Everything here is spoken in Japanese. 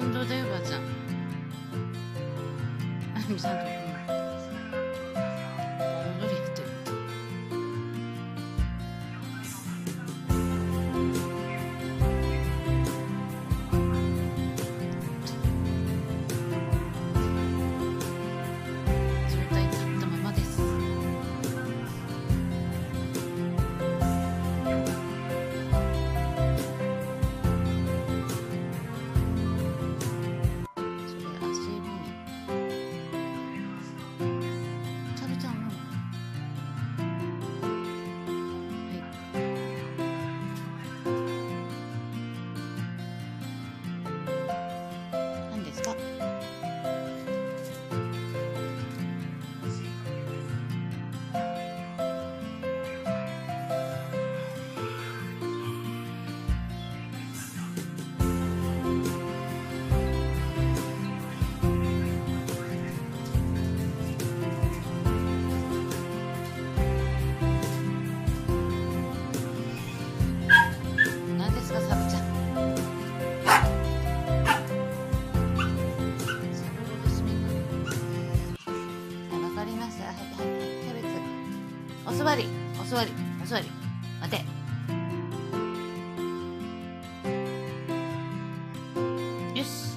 本当だよばあちゃん。あゆみさんとこ踊りやってる。状態立ったままです。何ですか？何ですか、サブちゃん。わかりました。はいはいはい、キャベツ。お座り、お座り、お座り。待て。よし。